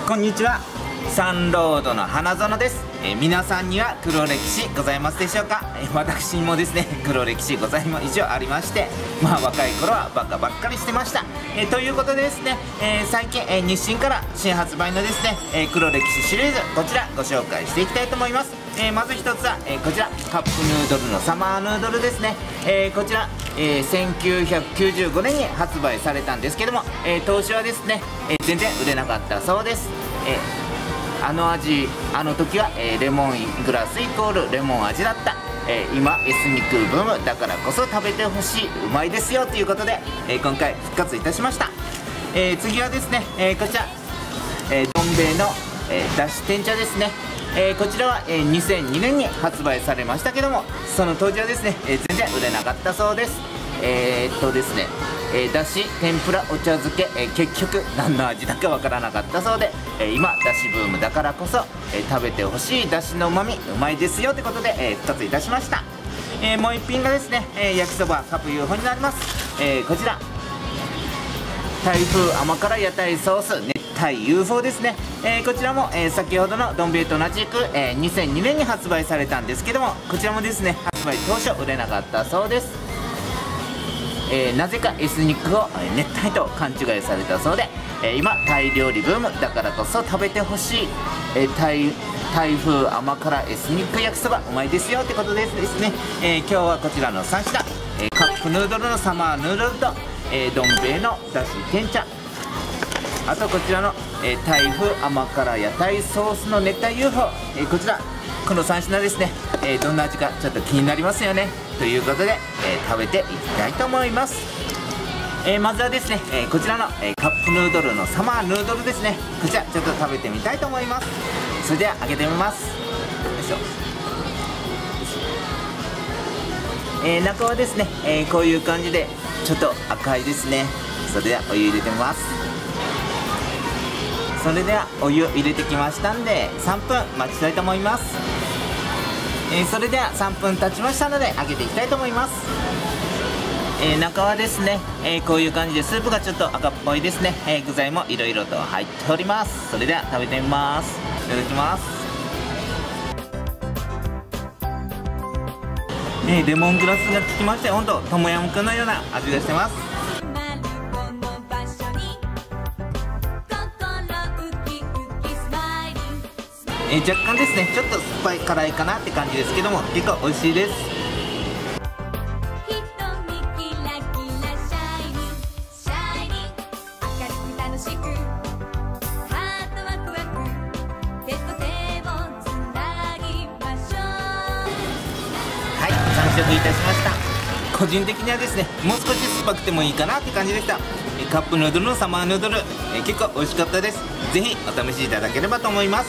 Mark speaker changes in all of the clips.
Speaker 1: こんにちは、サンロードの花園です。皆さんには黒歴史ございますでしょうか。私もですね、黒歴史ございます一応ありまして、若い頃はバカばっかりしてました。ということでですね、最近、日清から新発売のですね、黒歴史シリーズ、こちらご紹介していきたいと思います。まず一つは、こちらカップヌードルのサマーヌードルですね。こちら、1995年に発売されたんですけども、当初はですね、全然売れなかったそうです。あの味、あの時は、レモングラスイコールレモン味だった、今エスニックブームだからこそ食べてほしい、うまいですよということで、今回復活いたしました。次はですね、こちら、どん兵衛の、だし天茶ですね。こちらは、2002年に発売されましたけども、その当時はですね、全然売れなかったそうです。ですね、だし、天ぷら、お茶漬け、結局何の味だかわからなかったそうで、今だしブームだからこそ、食べてほしいだしのうまみ、うまいですよということで、復活いたしました。もう一品がですね、焼きそばカップ UFO になります。こちら台風甘辛屋台ソース熱帯 UFO ですね。こちらも、先ほどのどん兵衛と同じく、2002年に発売されたんですけども、こちらもですね、発売当初売れなかったそうです。なぜかエスニックを熱帯と勘違いされたそうで、今タイ料理ブームだからこそ食べてほしい、台風甘辛エスニック焼きそばうまいですよってことでですね、今日はこちらの3品、カップヌードルのサマーヌードルと、どん兵衛のだし天茶、あとこちらの、台風甘辛屋台ソースの熱帯 UFO、こちらこの3品ですね、どんな味かちょっと気になりますよね。ということで、食べていきたいと思います。まずはですね、こちらの、カップヌードルのサマーヌードルですね。こちらちょっと食べてみたいと思います。それでは開けてみます。よいしょ。中はですね、こういう感じでちょっと赤いですね。それではお湯入れてみます。それではお湯入れてきましたんで3分待ちたいと思います。それでは3分経ちましたので開けていきたいと思います。中はですね、こういう感じでスープがちょっと赤っぽいですね。具材もいろいろと入っております。それでは食べてみます。いただきます。レモングラスが効きまして、ほんとトムヤムクンのような味がしてます。若干ですね、ちょっと酸っぱい辛いかなって感じですけども、結構美味しいです。はい、完食いたしました。個人的にはですね、もう少し酸っぱくてもいいかなって感じでした。カップヌードルのサマーヌードル、結構美味しかったです。ぜひお試しいただければと思います。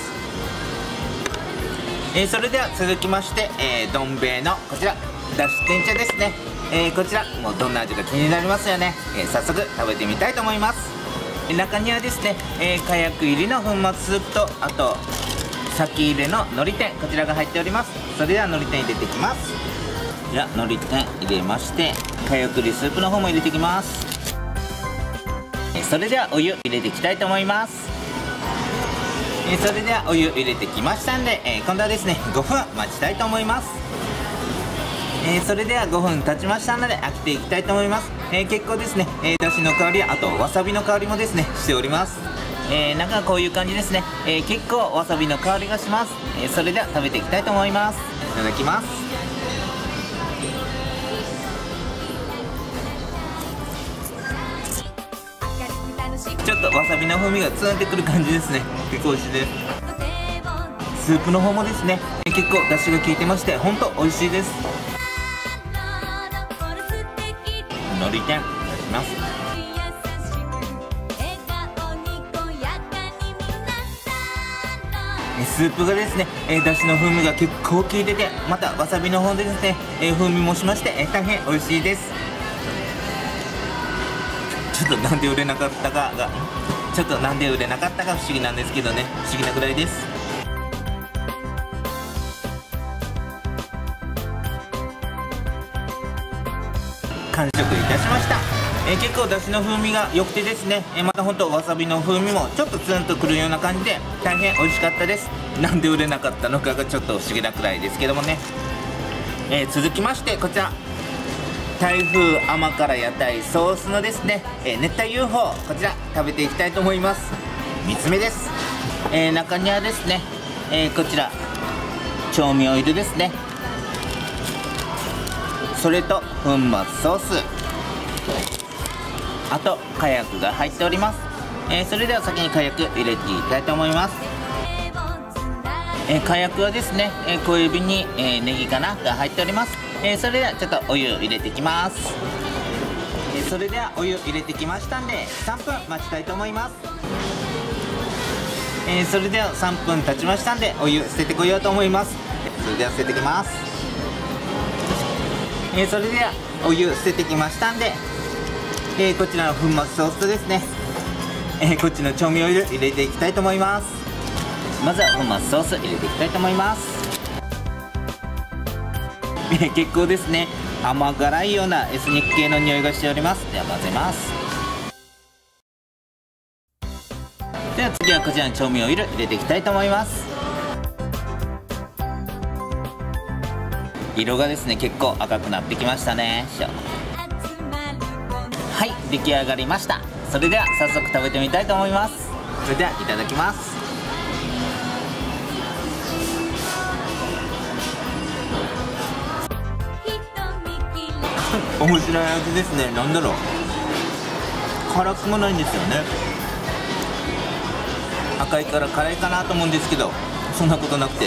Speaker 1: それでは続きまして、どん兵衛のこちらだし天茶ですね。こちらもうどんな味か気になりますよね。早速食べてみたいと思います。中にはですね、かやく入りの粉末スープと、あと先入れののり天、こちらが入っております。それではのり天入れていきます。ではのり天入れまして、かやく入りスープの方も入れていきます。それではお湯入れていきたいと思います。それではお湯入れてきましたんで、今度はですね5分待ちたいと思います。それでは5分経ちましたので開けていきたいと思います。結構ですね、だしの香りやあとわさびの香りもですねしております。中はこういう感じですね。結構わさびの香りがします。それでは食べていきたいと思います。いただきます。ちょっとわさびの風味がツーンってくる感じですね。結構美味しいです。スープの方もですね、結構出汁が効いてまして本当美味しいです。のり天いただきます。スープがですね、出汁の風味が結構効いてて、またわさびの方でですね、風味もしまして、大変美味しいです。ちょっとなんで売れなかったかが不思議なんですけどね、不思議なぐらいです。完食いたしました。 結構だしの風味が良くてですね、またほんとわさびの風味もちょっとツンとくるような感じで大変美味しかったです。なんで売れなかったのかがちょっと不思議なくらいですけどもね。続きましてこちら台風甘辛屋台ソースのですね、熱帯 UFO、 こちら食べていきたいと思います。3つ目です。中にはですね、こちら調味オイルですね、それと粉末ソース、あと火薬が入っております。それでは先に火薬入れていきたいと思います。火薬はですね、小指に、ネギかなが入っております。それではちょっとお湯を入れていきます。それではお湯入れてきましたんで3分待ちたいと思います。それでは3分経ちましたんでお湯捨ててこようと思います。それでは捨ててきます。それではお湯捨ててきましたんで、こちらの粉末ソースとですね、こっちの調味オイル入れていきたいと思います。まずは粉末ソース入れていきたいと思います。結構ですね、甘辛いようなエスニック系の匂いがしております。では混ぜます。では次はこちらの調味オイル入れていきたいと思います。色がですね結構赤くなってきましたね。はい、出来上がりました。それでは早速食べてみたいと思います。それではいただきます。面白い味ですね。なんだろう、辛くもないんですよね。赤いから辛いかなと思うんですけど、そんなことなくて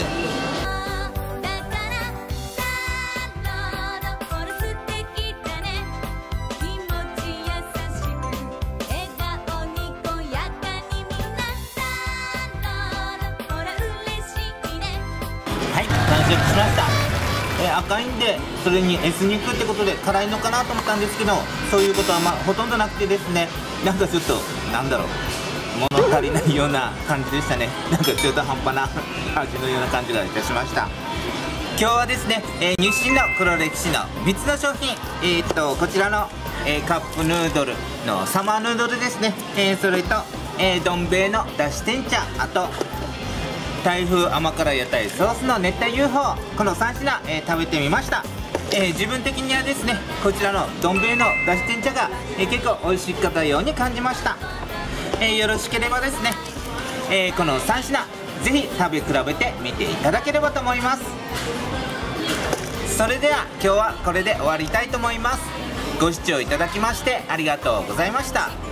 Speaker 1: はい、完食しました。赤いんでそれにエスニックってことで辛いのかなと思ったんですけど、そういうことはほとんどなくてですね、なんかちょっとなんだろう、物足りないような感じでしたね。なんか中途半端な味のような感じがいたしました。今日はですね、日清の黒歴史の3つの商品、こちらの、カップヌードルのサマーヌードルですね、それと、どん兵衛のだし天茶、あと台風甘辛屋台ソースの熱帯 UFO、 この3品、食べてみました。自分的にはですねこちらのどん兵衛のだし天茶が、結構美味しかったように感じました。よろしければですね、この3品ぜひ食べ比べてみていただければと思います。それでは今日はこれで終わりたいと思います。ご視聴いただきましてありがとうございました。